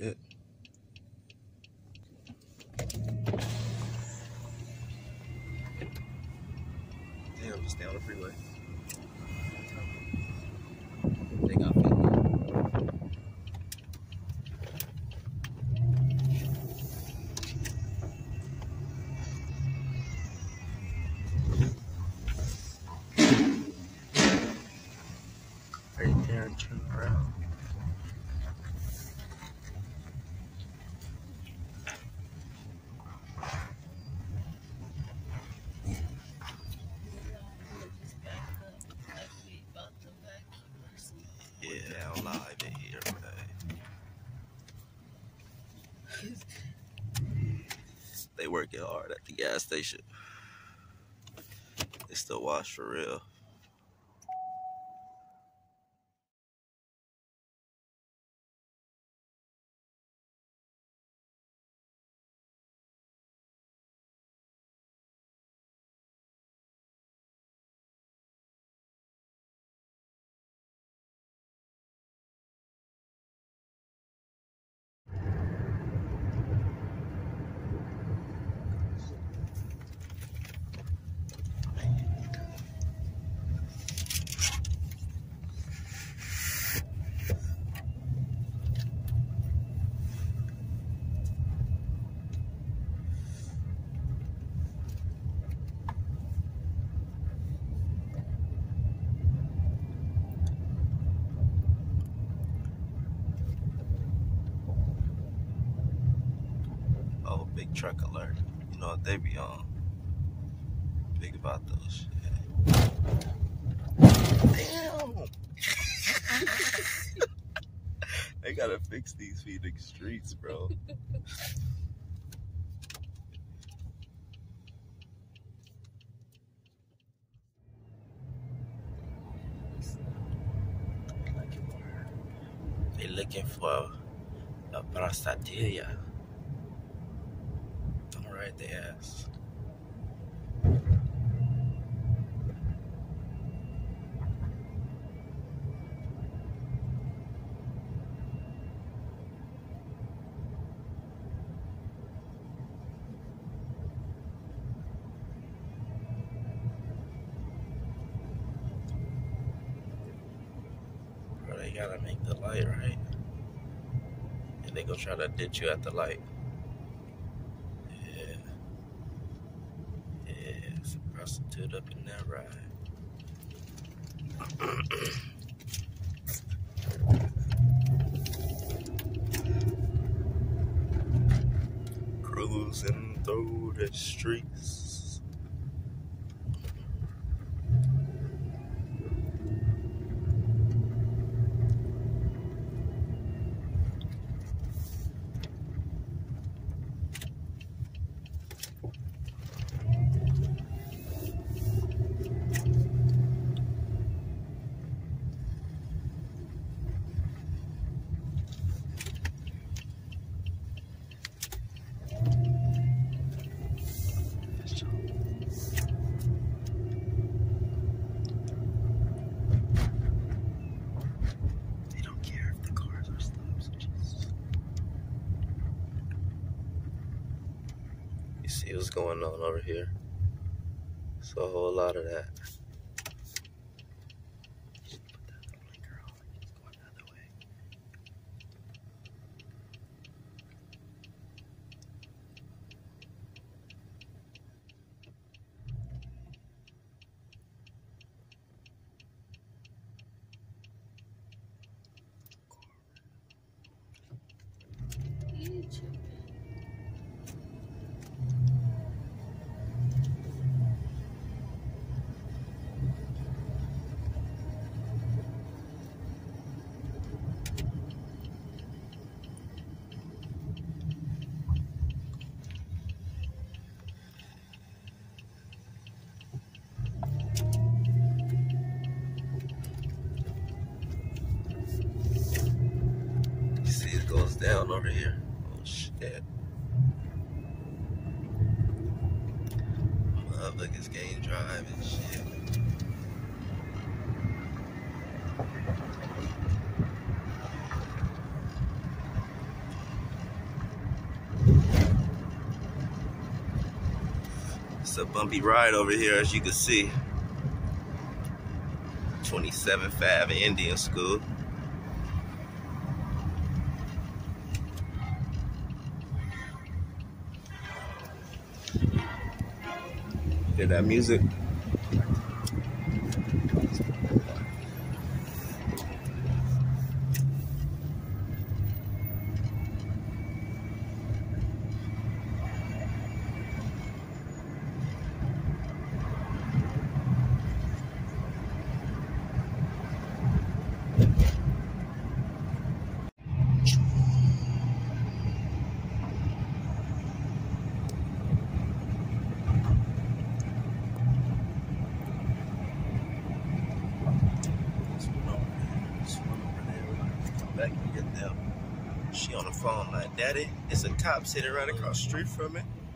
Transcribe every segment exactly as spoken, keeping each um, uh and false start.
shit. Damn, just stay on the freeway. They got me. Right there and turn around. Yeah, I'm live in here, man. They working hard at the gas station. They still wash for real. Oh, big truck alert. You know what they be on. Big about those shit. Damn! They gotta fix these Phoenix streets, bro. They looking for a prostatilla. Alright, they ass. Bro, they gotta make the light, right? And they gonna try to ditch you at the light. Yeah. Yeah, it's a prostitute up in that ride. Cruising through the streets. See what's going on over here. It's a whole lot of that. Put that blinker on. It's going the other way. Down over here. Oh shit. Motherfuckers can't drive and shit. a bumpy ride over here, as you can see. twenty-seventh Ave Indian School. Hear that music? Back and get them. She on the phone like, Daddy, it's a top sitting right across the street from me.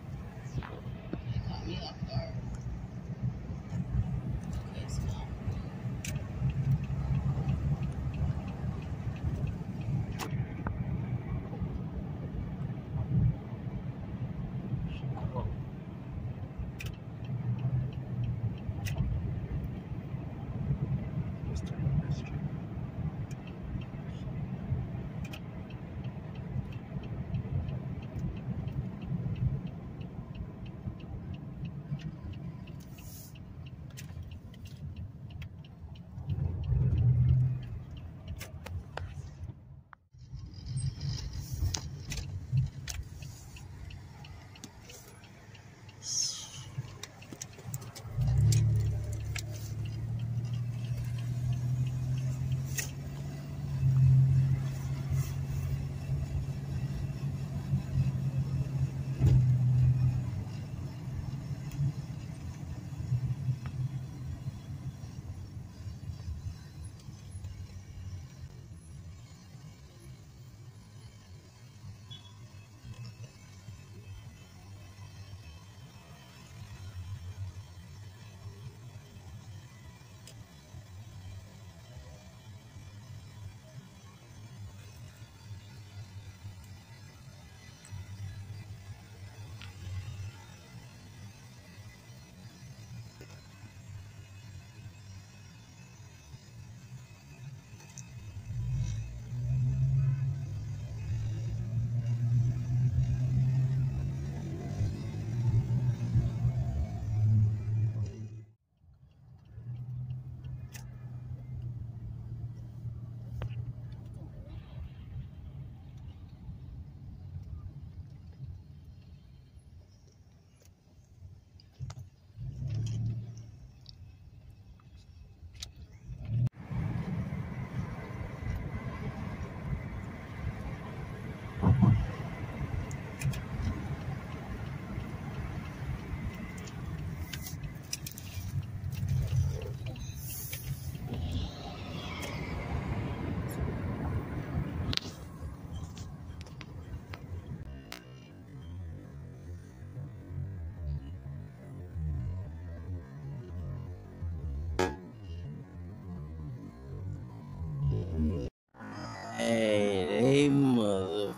Hey, hey, motherfucking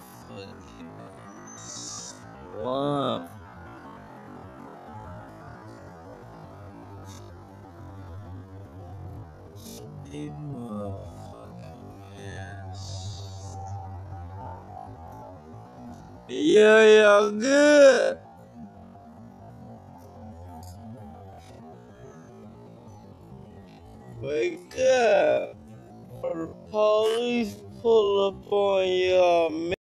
swamp. Hey, motherfucking ass. Yeah, y'all good. Wake up. Or the police pull up on y'all, man.